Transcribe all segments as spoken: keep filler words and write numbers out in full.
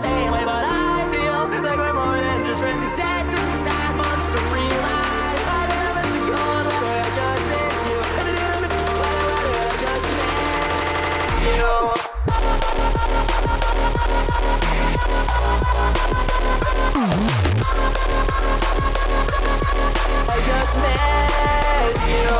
same way, but I feel like we're more than just friends. Cause it took some sad months to realize I didn't miss the cold weather, I just missed you. And I didn't miss the sweater weather, I just missed you. I just miss you.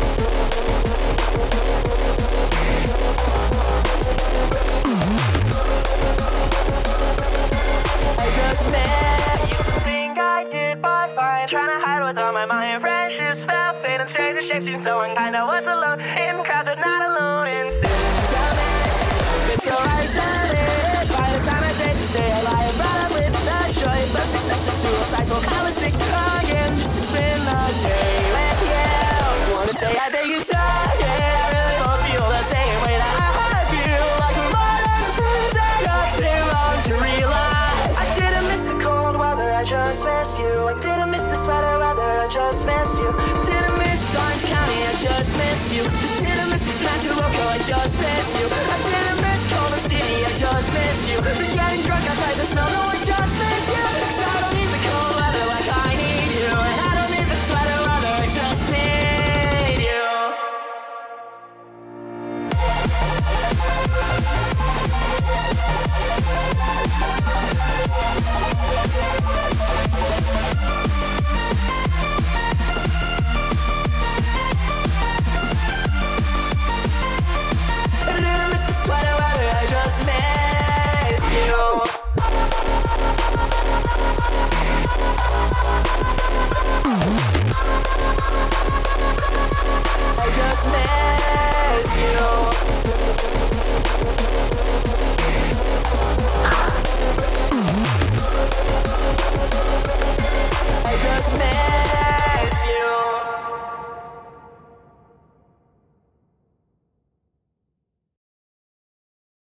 I just met you. Think I did but fine, trying to hide what's on my mind. Friendships fell, fade and change the shapes. Seemed so unkind. I was alone in crowds, but not alone in sentiment. It's so isolated. By the time I take to stay alive, brought up with the choice of success or suicide. So I was sick again just to spend the day with you. Wanna say I think you suck, yeah. I really don't feel the same way that I feel. Like we're more than just friends. I got too long to realize I didn't miss the cold weather, I just missed you. I didn't miss the sweater weather, I just missed you. I didn't miss Orange County, I just missed you. I didn't miss the Smash Roco, I just missed you. I